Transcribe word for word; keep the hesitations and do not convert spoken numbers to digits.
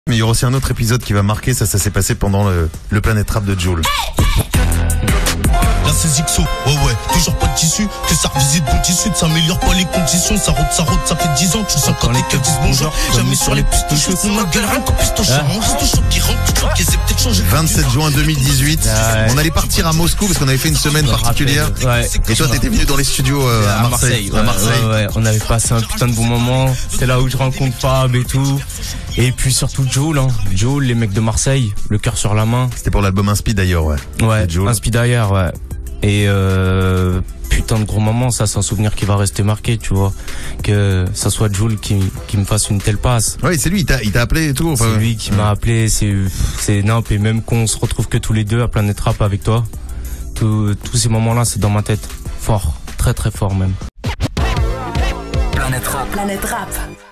Mais il y aura aussi un autre épisode qui va marquer, ça, ça s'est passé pendant le, le Planet Rap de Jul. Là c'est Zixo, ouais ouais, toujours pas de tissu, que ça revisite bon tissu, ça améliore pas les conditions, ça rote, ça rote, ça fait dix ans, tu sens quand les keufs disent bonjour, jamais sur les pistes de cheveux, on a gueule rien qu'en piston chaud, on reste chaud qui rentre, tout choc, et c'est peut-être changé. vingt-sept juin deux mille dix-huit, on allait partir à Moscou parce qu'on avait fait une semaine particulière, Ouais. et toi t'étais venu dans les studios euh, à Marseille, ouais, à Marseille. ouais, ouais, on avait passé un putain de bon moment, c'est là où je rencontre Fab et tout, et puis surtout Joel, hein. Joel, les mecs de Marseille, le cœur sur la main. C'était pour l'album Inspi d'ailleurs, ouais. Ouais, Joel. Inspi d'ailleurs, ouais. Et euh, putain de gros moment, ça c'est un souvenir qui va rester marqué, tu vois. Que ça soit Joel qui, qui me fasse une telle passe. Ouais, c'est lui, il t'a, il t'a appelé et tout. Enfin, C'est lui qui m'a appelé, c'est c'est nimp, et même qu'on se retrouve que tous les deux à Planet Rap avec toi, tous tous ces moments-là, c'est dans ma tête. Fort, très très fort même. Planet Rap. Planet Rap.